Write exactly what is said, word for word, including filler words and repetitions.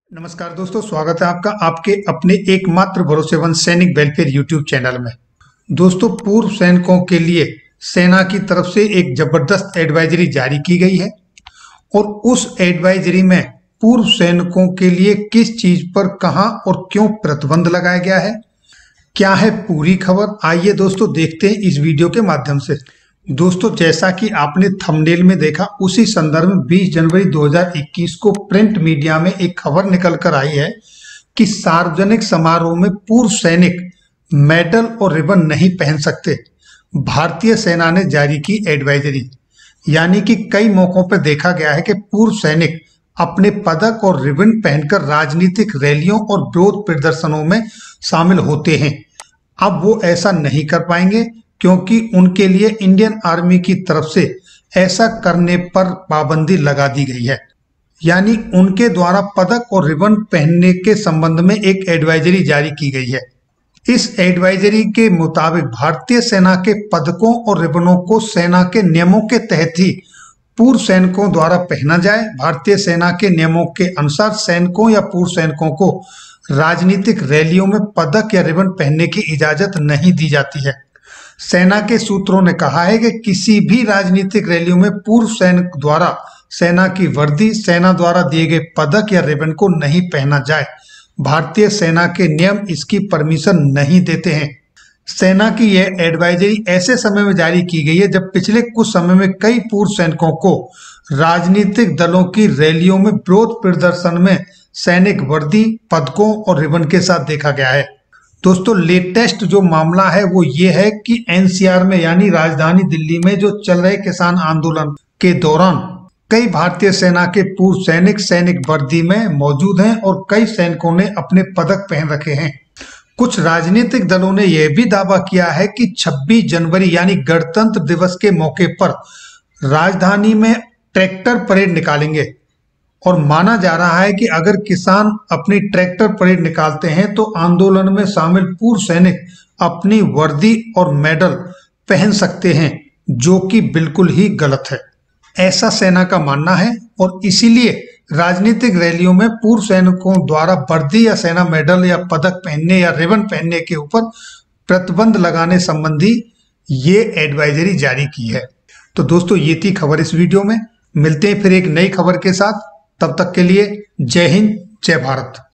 नमस्कार दोस्तों, स्वागत है आपका आपके अपने एकमात्र भरोसेमंद सैनिक वेलफेयर यूट्यूब चैनल में। दोस्तों, पूर्व सैनिकों के लिए सेना की तरफ से एक जबरदस्त एडवाइजरी जारी की गई है और उस एडवाइजरी में पूर्व सैनिकों के लिए किस चीज पर कहां और क्यों प्रतिबंध लगाया गया है, क्या है पूरी खबर, आइए दोस्तों देखते हैं इस वीडियो के माध्यम से। दोस्तों, जैसा कि आपने थंबनेल में देखा, उसी संदर्भ में बीस जनवरी दो हज़ार इक्कीस को प्रिंट मीडिया में एक खबर निकल कर आई है कि सार्वजनिक समारोह में पूर्व सैनिक मेडल और रिबन नहीं पहन सकते। भारतीय सेना ने जारी की एडवाइजरी, यानी कि कई मौकों पर देखा गया है कि पूर्व सैनिक अपने पदक और रिबन पहनकर राजनीतिक रैलियों और विरोध प्रदर्शनों में शामिल होते हैं। अब वो ऐसा नहीं कर पाएंगे क्योंकि उनके लिए इंडियन आर्मी की तरफ से ऐसा करने पर पाबंदी लगा दी गई है। यानी उनके द्वारा पदक और रिबन पहनने के संबंध में एक एडवाइजरी जारी की गई है। इस एडवाइजरी के मुताबिक भारतीय सेना के पदकों और रिबनों को सेना के नियमों के तहत ही पूर्व सैनिकों द्वारा पहना जाए। भारतीय सेना के नियमों के अनुसार सैनिकों या पूर्व सैनिकों को राजनीतिक रैलियों में पदक या रिबन पहनने की इजाजत नहीं दी जाती है। सेना के सूत्रों ने कहा है कि किसी भी राजनीतिक रैलियों में पूर्व सैनिक द्वारा सेना की वर्दी, सेना द्वारा दिए गए पदक या रिबन को नहीं पहना जाए। भारतीय सेना के नियम इसकी परमिशन नहीं देते हैं। सेना की यह एडवाइजरी ऐसे समय में जारी की गई है जब पिछले कुछ समय में कई पूर्व सैनिकों को राजनीतिक दलों की रैलियों में विरोध प्रदर्शन में सैनिक वर्दी, पदकों और रिबन के साथ देखा गया है। दोस्तों, लेटेस्ट जो मामला है वो ये है कि एनसीआर में यानी राजधानी दिल्ली में जो चल रहे किसान आंदोलन के दौरान कई भारतीय सेना के पूर्व सैनिक सैनिक वर्दी में मौजूद हैं और कई सैनिकों ने अपने पदक पहन रखे हैं। कुछ राजनीतिक दलों ने यह भी दावा किया है कि छब्बीस जनवरी यानी गणतंत्र दिवस के मौके पर राजधानी में ट्रैक्टर परेड निकालेंगे और माना जा रहा है कि अगर किसान अपनी ट्रैक्टर परेड निकालते हैं तो आंदोलन में शामिल पूर्व सैनिक अपनी वर्दी और मेडल पहन सकते हैं, जो कि बिल्कुल ही गलत है। ऐसा सेना का मानना है और इसीलिए राजनीतिक रैलियों में पूर्व सैनिकों द्वारा वर्दी या सेना मेडल या पदक पहनने या रिबन पहनने के ऊपर प्रतिबंध लगाने संबंधी ये एडवाइजरी जारी की है। तो दोस्तों, ये थी खबर इस वीडियो में। मिलते हैं फिर एक नई खबर के साथ, तब तक के लिए जय हिंद, जय भारत।